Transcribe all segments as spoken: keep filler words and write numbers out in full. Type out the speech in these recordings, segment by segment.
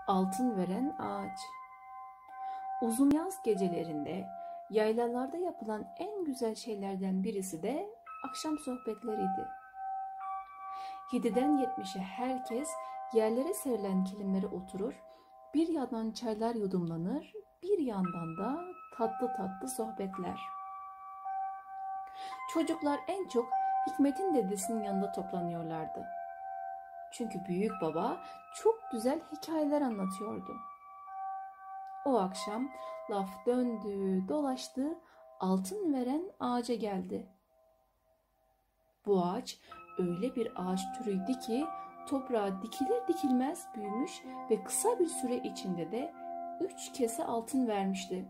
Altın veren ağaç. Uzun yaz gecelerinde yaylalarda yapılan en güzel şeylerden birisi de akşam sohbetleriydi. Yediden yetmişe herkes yerlere serilen kilimlere oturur, bir yandan çaylar yudumlanır, bir yandan da tatlı tatlı sohbetler. Çocuklar en çok Hikmet'in dedesinin yanında toplanıyorlardı. Çünkü büyük baba çok güzel hikayeler anlatıyordu. O akşam laf döndü, dolaştı, altın veren ağaca geldi. Bu ağaç öyle bir ağaç türüydü ki toprağa dikilir dikilmez büyümüş ve kısa bir süre içinde de üç kese altın vermişti.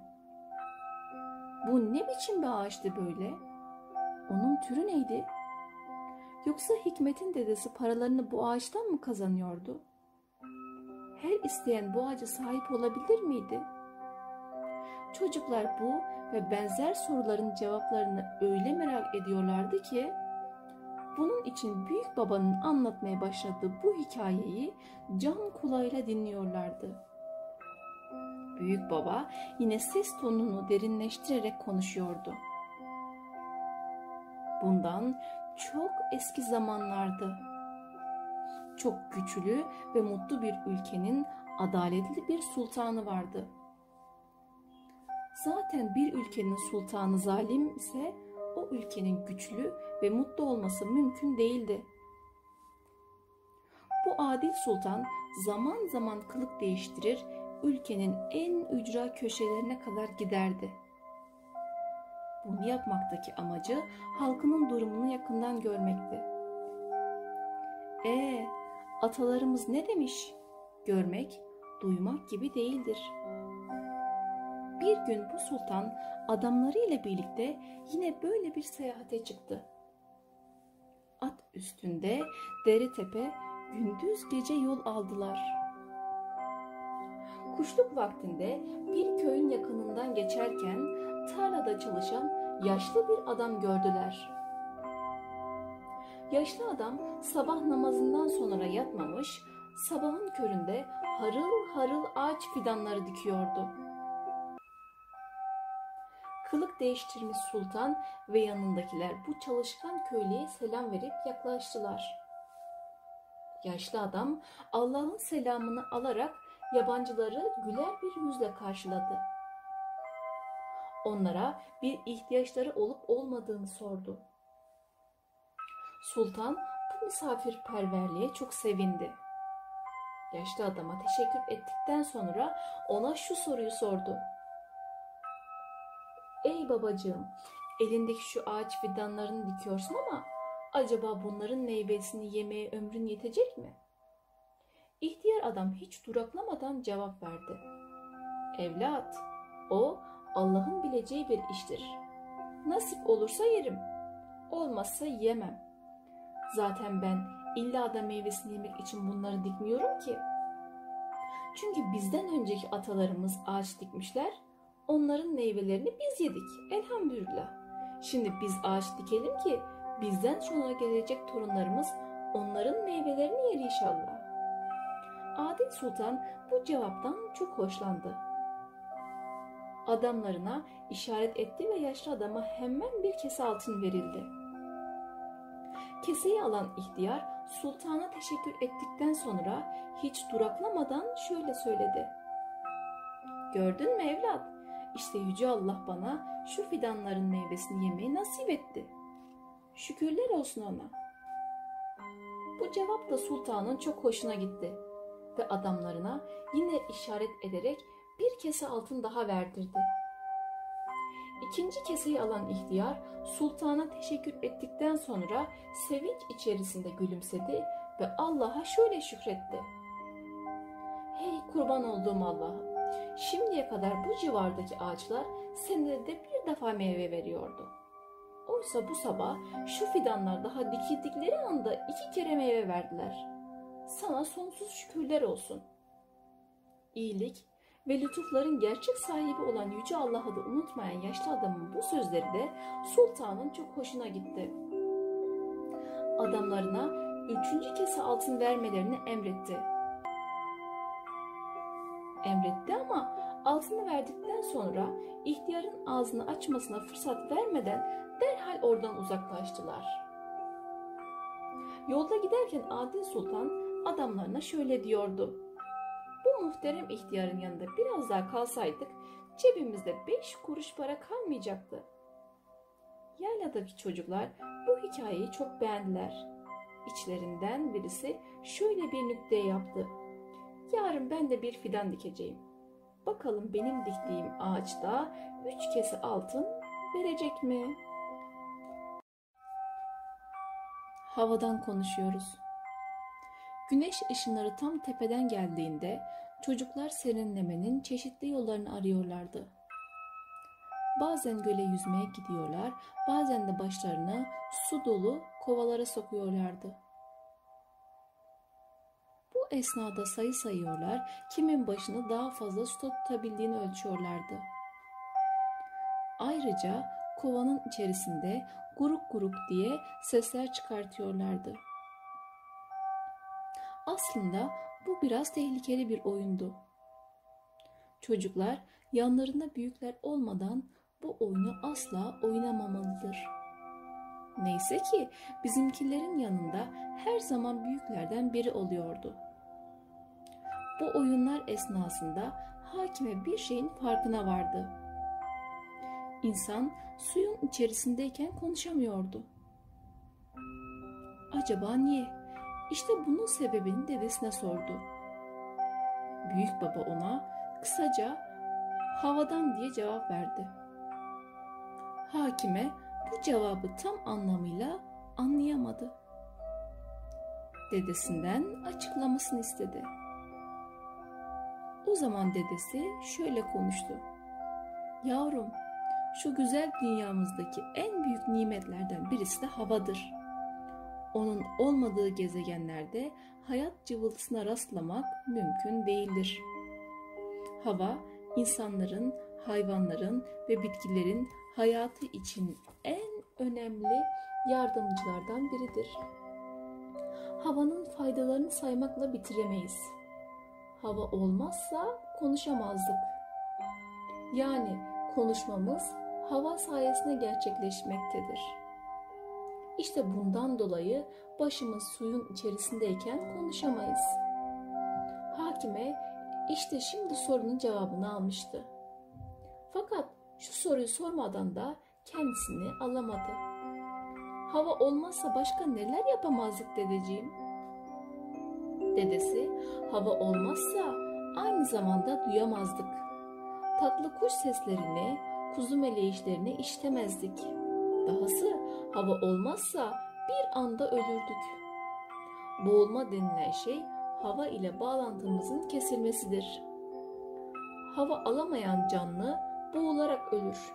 Bu ne biçim bir ağaçtı böyle? Onun türü neydi? Yoksa Hikmet'in dedesi paralarını bu ağaçtan mı kazanıyordu? Her isteyen bu ağaca sahip olabilir miydi? Çocuklar bu ve benzer soruların cevaplarını öyle merak ediyorlardı ki, bunun için büyük babanın anlatmaya başladığı bu hikayeyi can kulağıyla dinliyorlardı. Büyük baba yine ses tonunu derinleştirerek konuşuyordu. Bundan çok eski zamanlarda, çok güçlü ve mutlu bir ülkenin adaletli bir sultanı vardı. Zaten bir ülkenin sultanı zalim ise o ülkenin güçlü ve mutlu olması mümkün değildi. Bu adil sultan zaman zaman kılık değiştirir, ülkenin en ücra köşelerine kadar giderdi. Bunu yapmaktaki amacı halkının durumunu yakından görmekti. Ee, atalarımız ne demiş? Görmek, duymak gibi değildir. Bir gün bu sultan adamlarıyla birlikte yine böyle bir seyahate çıktı. At üstünde dere tepe gündüz gece yol aldılar. Kuşluk vaktinde bir köyün yakınından geçerken tarlada çalışan yaşlı bir adam gördüler. Yaşlı adam sabah namazından sonra yatmamış, sabahın köründe harıl harıl ağaç fidanları dikiyordu. Kılık değiştirmiş sultan ve yanındakiler bu çalışkan köylüye selam verip yaklaştılar. Yaşlı adam Allah'ın selamını alarak yabancıları güler bir yüzle karşıladı. Onlara bir ihtiyaçları olup olmadığını sordu. Sultan bu misafirperverliğe çok sevindi. Yaşlı adama teşekkür ettikten sonra ona şu soruyu sordu. Ey babacığım, elindeki şu ağaç fidanlarını dikiyorsun ama acaba bunların meyvesini yemeye ömrün yetecek mi? İhtiyar adam hiç duraklamadan cevap verdi. Evlat, o Allah'ın bileceği bir iştir. Nasip olursa yerim, olmazsa yemem. Zaten ben illa da meyvesini yemek için bunları dikmiyorum ki. Çünkü bizden önceki atalarımız ağaç dikmişler, onların meyvelerini biz yedik elhamdülillah. Şimdi biz ağaç dikelim ki bizden sonra gelecek torunlarımız onların meyvelerini yer inşallah. Adil Sultan bu cevaptan çok hoşlandı. Adamlarına işaret etti ve yaşlı adama hemen bir kese altın verildi. Keseyi alan ihtiyar sultana teşekkür ettikten sonra hiç duraklamadan şöyle söyledi. Gördün mü evlat? İşte Yüce Allah bana şu fidanların meyvesini yemeyi nasip etti. Şükürler olsun ona. Bu cevap da sultanın çok hoşuna gitti ve adamlarına yine işaret ederek bir kese altın daha verdirdi. İkinci keseyi alan ihtiyar sultana teşekkür ettikten sonra sevinç içerisinde gülümsedi ve Allah'a şöyle şükretti. Hey kurban olduğum Allah'ım! Şimdiye kadar bu civardaki ağaçlar senede bir defa meyve veriyordu. Oysa bu sabah şu fidanlar daha dikildikleri anda iki kere meyve verdiler. Sana sonsuz şükürler olsun. İyilik ve lütufların gerçek sahibi olan Yüce Allah'ı da unutmayan yaşlı adamın bu sözleri de sultanın çok hoşuna gitti. Adamlarına üçüncü kese altın vermelerini emretti. emretti ama altını verdikten sonra ihtiyarın ağzını açmasına fırsat vermeden derhal oradan uzaklaştılar. Yolda giderken Adil Sultan adamlarına şöyle diyordu: "Bu muhterem ihtiyarın yanında biraz daha kalsaydık cebimizde beş kuruş para kalmayacaktı." Yayladaki çocuklar bu hikayeyi çok beğendiler. İçlerinden birisi şöyle bir nükte yaptı: "Yarın ben de bir fidan dikeceğim. Bakalım benim diktiğim ağaçta üç kese altın verecek mi?" Havadan konuşuyoruz. Güneş ışınları tam tepeden geldiğinde çocuklar serinlemenin çeşitli yollarını arıyorlardı. Bazen göle yüzmeye gidiyorlar, bazen de başlarını su dolu kovalara sokuyorlardı. Bu esnada sayı sayıyorlar, kimin başını daha fazla su tutabildiğini ölçüyorlardı. Ayrıca kovanın içerisinde guruk guruk diye sesler çıkartıyorlardı. Aslında bu biraz tehlikeli bir oyundu. Çocuklar yanlarında büyükler olmadan bu oyunu asla oynamamalıdır. Neyse ki bizimkilerin yanında her zaman büyüklerden biri oluyordu. Bu oyunlar esnasında Hakime bir şeyin farkına vardı. İnsan suyun içerisindeyken konuşamıyordu. Acaba niye? İşte bunun sebebini dedesine sordu. Büyük baba ona kısaca havadan diye cevap verdi. Hakime bu cevabı tam anlamıyla anlayamadı. Dedesinden açıklamasını istedi. O zaman dedesi şöyle konuştu. Yavrum, şu güzel dünyamızdaki en büyük nimetlerden birisi de havadır. Onun olmadığı gezegenlerde hayat cıvıltısına rastlamak mümkün değildir. Hava, insanların, hayvanların ve bitkilerin hayatı için en önemli yardımcılardan biridir. Havanın faydalarını saymakla bitiremeyiz. Hava olmazsa konuşamazdık. Yani konuşmamız hava sayesinde gerçekleşmektedir. İşte bundan dolayı başımız suyun içerisindeyken konuşamayız. Hakime işte şimdi sorunun cevabını almıştı. Fakat şu soruyu sormadan da kendisini alamadı. Hava olmazsa başka neler yapamazdık dedeciğim? Dedesi, hava olmazsa aynı zamanda duyamazdık. Tatlı kuş seslerini, kuzu meleyişlerini işitemezdik. Dahası hava olmazsa bir anda ölürdük. Boğulma denilen şey hava ile bağlantımızın kesilmesidir. Hava alamayan canlı boğularak ölür.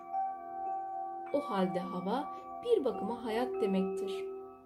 O halde hava bir bakıma hayat demektir.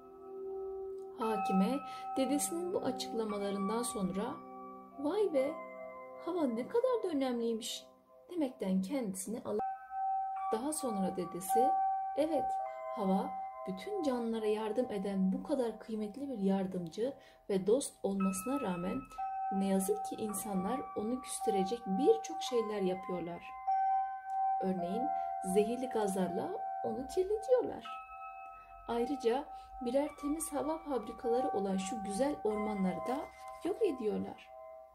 Hakime dedesinin bu açıklamalarından sonra vay be hava ne kadar da önemliymiş demekten kendisini alır. Daha sonra dedesi evet hava bütün canlılara yardım eden bu kadar kıymetli bir yardımcı ve dost olmasına rağmen ne yazık ki insanlar onu küstürecek birçok şeyler yapıyorlar. Örneğin zehirli gazlarla onu kirletiyorlar. Ayrıca birer temiz hava fabrikaları olan şu güzel ormanları da yok ediyorlar.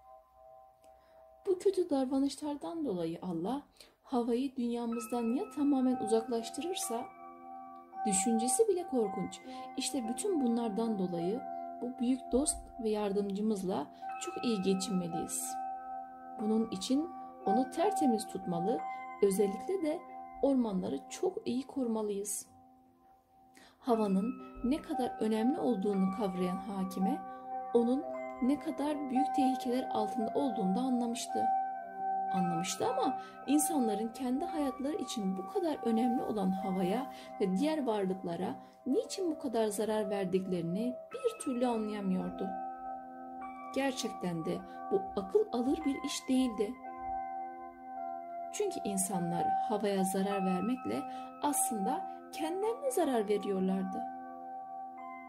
Bu kötü davranışlardan dolayı Allah havayı dünyamızdan ya tamamen uzaklaştırırsa, düşüncesi bile korkunç. İşte bütün bunlardan dolayı bu büyük dost ve yardımcımızla çok iyi geçinmeliyiz. Bunun için onu tertemiz tutmalı, özellikle de ormanları çok iyi korumalıyız. Havanın ne kadar önemli olduğunu kavrayan Hakime, onun ne kadar büyük tehlikeler altında olduğunu da anlamıştı. Anlamıştı ama insanların kendi hayatları için bu kadar önemli olan havaya ve diğer varlıklara niçin bu kadar zarar verdiklerini bir türlü anlayamıyordu. Gerçekten de bu akıl alır bir iş değildi. Çünkü insanlar havaya zarar vermekle aslında kendilerine zarar veriyorlardı.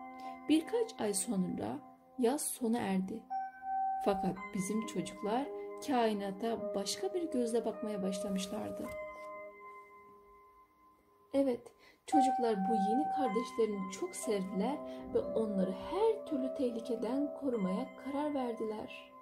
Birkaç ay sonra yaz sona erdi. Fakat bizim çocuklar kainata başka bir gözle bakmaya başlamışlardı. Evet, çocuklar bu yeni kardeşlerini çok sevdiler ve onları her türlü tehlikeden korumaya karar verdiler.